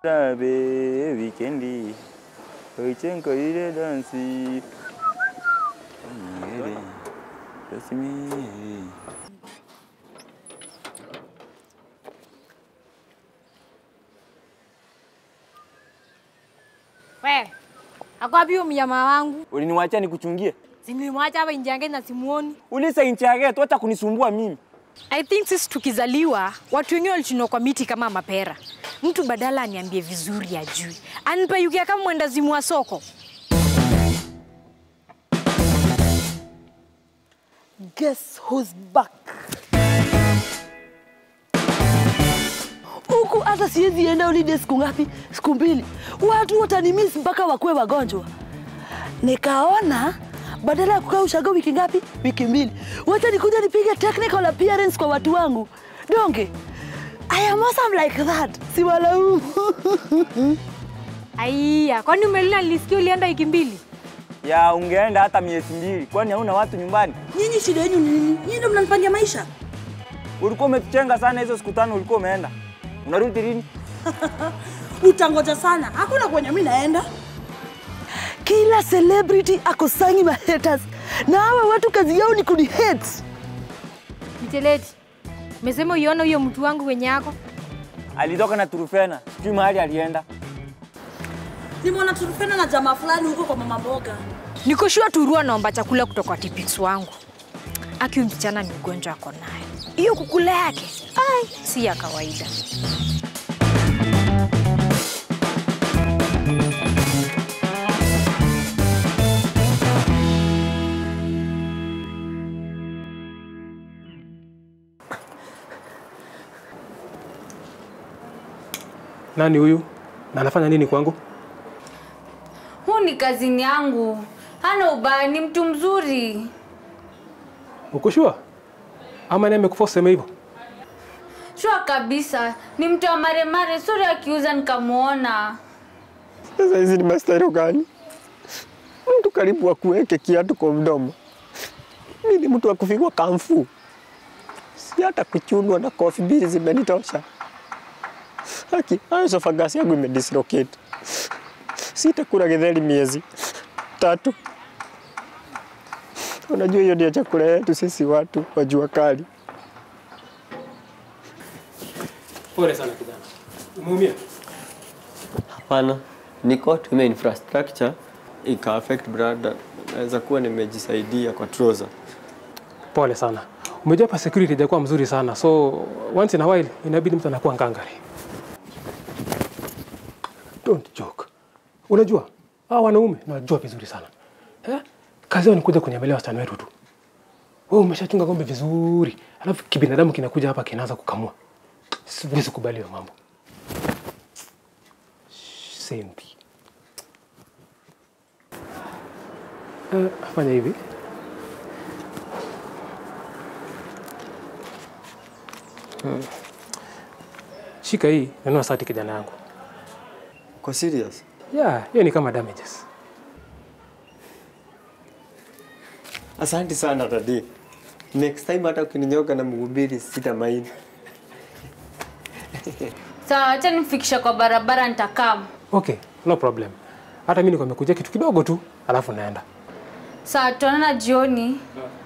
Rabe weekendi. Oichenko ile dansi. Wewe, akwapi mnyama wangu? Uliniwacha nikuchungie? Nilimwacha hapa nje yake na simuoni. Ulisa nje yake tu acha kunisumbua mimi. I think sisi tukizaliwa watu wengine walichinwa kwa miti kama mapera. Mtu badala aniambie vizuri ajui. Anipayukia kama mwendazimu wa soko. Guess who's back? Huku hata siwezi enda holiday siku ngapi? Siku mbili. Watu watanimiss mpaka wakue wagonjwa. Nikaona badala ya kukaa ushago wiki ngapi? Wiki mbili. Wacha nikuja nipige technical appearance kwa watu wangu. Donge. I am awesome like that. Si walaumu. Aiya, kwani umelina nilisikia ulienda wiki mbili? Ya ungeenda hata miezi 2. Kwani hauna watu nyumbani? Nyinyi shida yenu ni nini? Nyinyi ndio mnanipangia maisha. Ulikuwa umetuchenga sana hizo siku 5 ulikuwa umeenda. Unarudi lini? Utangoja sana. Hakuna kwenye mimi naenda. Kila celebrity akusanyi ma haters. Na hawa watu kazi yao ni kuni hate. Miteleti. Umesema uiona huyo mtu wangu wenye yako? Alitoka na Trufena. Sijui mahali alienda. Nimeona Trufena na jamaa fulani huko kwa mama mboga. Niko sure Turua naomba chakula kutoka tipix wangu. Aki msichana ni ugonjwa ako naye. Hiyo kukula yake, ai, si ya kawaida. Nani huyu? Na anafanya nini kwangu? Huu ni kazini yangu. Hana ubaya, ni mtu mzuri. Uko sure? Ama nime kuforce hivyo? Sure kabisa. Ni mtu wa maremare, sorry akiuza nikamuona. Sasa hizi ni mastailo gani? Mtu karibu akuweke kiatu kwa mdomo. Mimi ni mtu wa kufigwa kamfu. Si hata kuchunwa na kofi mbili zimenitosha. Haki, hayo sofagasi yangu imedislocate. Sitakula githeri miezi 3. Unajua hiyo ndio chakula yetu sisi watu wa jua kali. Pole sana kijana. Umeumia? Hapana. Niko tume infrastructure ika affect brother. Naweza kuwa nimejisaidia kwa trouser. Pole sana. Umejua pa security hajakuwa mzuri sana. So once in a while inabidi mtu anakuwa ngangari. Don't joke. Unajua? Hao wanaume najua vizuri sana. Kazi yao ni kuja kunyemelea wasichana wetu tu. Wewe umeshachunga ng'ombe vizuri. Alafu kibinadamu kinakuja hapa kinaanza kukamua. Siwezi kubali hiyo mambo. Sempi. Fanya hivi. Shika hii, nunua sati kijana yangu. Kwa serious? Yeah, hiyo ni kama damages. Asante sana Dadi. Next time hata ukininyoka na mhubiri sitamaini. Sawa, acha nifikisha kwa barabara nitakaa. Okay, no problem. Hata mimi niko nimekuja kitu kidogo tu, alafu naenda. Sawa, tuonana jioni.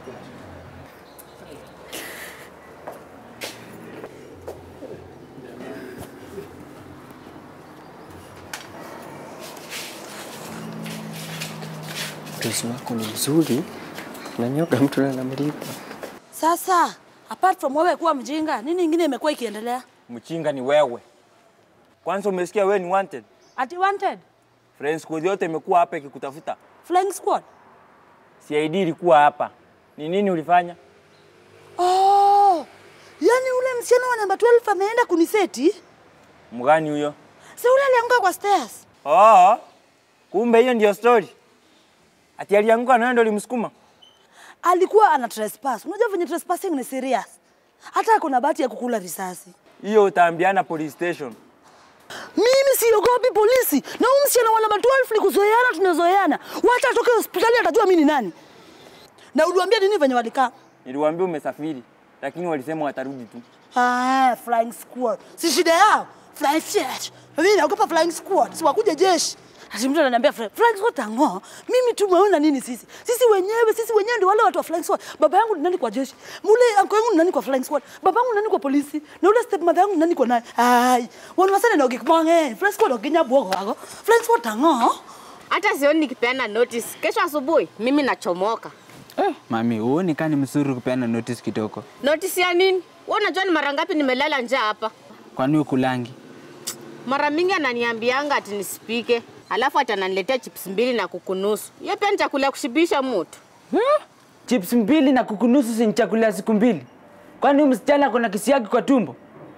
Dosi wako ni mzuri. Na nyoka mtu anamlipa. Sasa, apart from wewe kuwa mjinga, nini ingine imekuwa ikiendelea? Mchinga ni wewe. Kwanza umesikia wewe ni wanted? Ati wanted? Friends squad yote imekuwa hapa ikikutafuta. Flying squad? CID ilikuwa hapa. Ni nini ulifanya? Oh! Yaani ule msichana wa namba 12 ameenda kuniseti? Mgani huyo? Si ule alianguka kwa stairs. Oh. Kumbe hiyo ndio story. Ati alianguka na ndio alimsukuma. Alikuwa ana trespass. Unajua venye trespassing ni serious. Hata kuna bahati ya kukula risasi. Hiyo utaambiana police station. Mimi siogopi polisi. Na huyu msichana wa namba 12 ni kuzoeana, tunazoeana. Wacha atoke hospitali atajua mimi ni nani. Na uliwaambia nini venye walikaa? Niliwaambia umesafiri, lakini walisema watarudi tu. Flying squad. Si shida yao. Flying fish. Mimi naogopa flying squad. Si wakuja jeshi. Ati mtu ananiambia flying squad tango. Mimi tumeona nini sisi? Sisi wenyewe ndio wale watu wa flying squad. Baba yangu ni nani kwa jeshi? Mule uncle yangu ni nani kwa flying squad? Baba yangu ni nani kwa polisi? Na ule stepmother yangu ni nani kwa naye? Ai, wanasema na ogikmange. Flying squad oginya bwogo wako. Flying squad tango. Hata sioni nikipeana notice. Kesho asubuhi mimi nachomoka. Mami, uone kani mzuri kupeana notice kidogo. Notice ya nini? Wewe unajua ni mara ngapi nimelala njaa hapa? Kwani ukulangi? Mara mingi ananiambianga ati nisipike. Alafu atananiletea chips 2 na kuku nusu. Hiyo pia ni chakula kushibisha mtu. Chips 2 na kuku nusu si chakula ya siku 2. Kwani msichana kuna kisiagi kwa tumbo?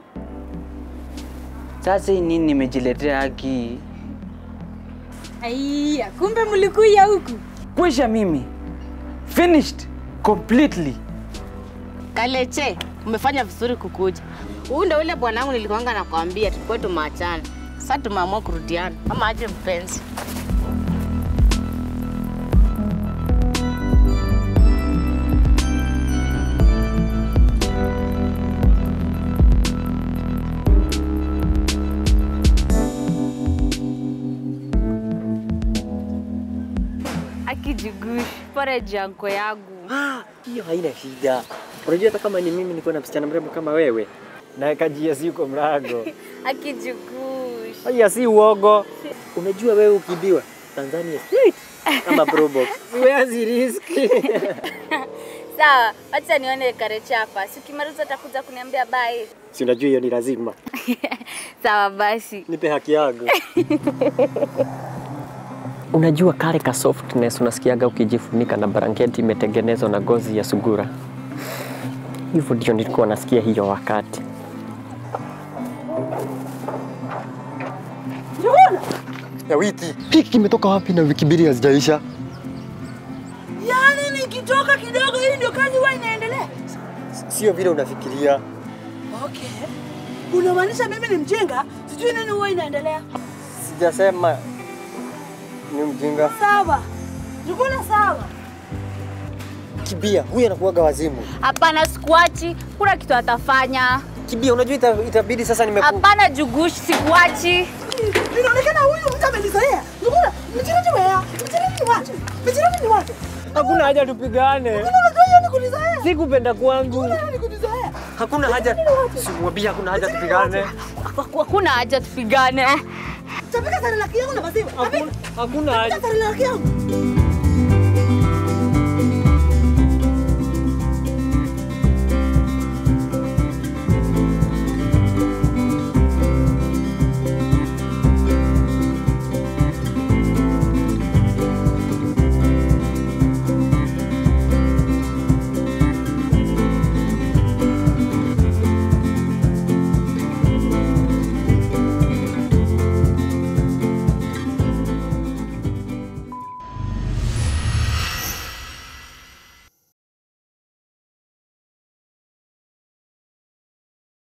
Sasa nini nimejiletea haki? Aiya, kumbe mlikuja huku. Kwisha mimi. Finished completely. Kalekye, umefanya vizuri kukuja. Huyu ndio ule bwanangu nilikuanga nakwambia tulikuwa tumeachana. Sasa tumeamua kurudiana. Ama aje mpenzi. Akijigush, pore janko yangu. Hiyo haina shida. Unajua hata kama ni mimi niko na msichana mrembo kama wewe, na kajia si uko mrago. Akijigush. Haya si uogo. Unajua wewe ukibiwa Tanzania straight kama probox. Siwezi riski. Sawa, acha nione Kalekye hapa. Sikimaliza atakuja kuniambia bye. Si unajua hiyo ni lazima. Sawa basi. Nipe haki yangu. Unajua kale ka softness unasikiaga ukijifunika na blanketi imetengenezwa na ngozi ya sungura. Hivyo ndio nilikuwa nasikia hiyo wakati. Awiti, hiki kimetoka wapi na wiki 2 hazijaisha? Yaani nikitoka kidogo hii ndio kazi huwa inaendelea. Sio vile unafikiria. Okay. Unamaanisha mimi ni mjinga? Sijui nini huwa inaendelea. Sijasema ni mjinga. Sawa. Jukuna sawa. Kibia, huyu anakuaga wazimu. Hapana sikuachi, kuna kitu atafanya. Kibia, unajua itabidi sasa Hapana Jugush, sikuachi. Inaonekana huyu mtu amenizoea. Jukuna, mjirani wewe. Mjirani ni watu. Hakuna haja tupigane. Unajua ni kunizoea. Sikupenda kwangu. Ni kunizoea. Hakuna haja. Simwambia hakuna haja tupigane. Hakuna haja tupigane. Tapika sana laki yangu na maziwa. Hakuna haja. Tapika sana laki yangu.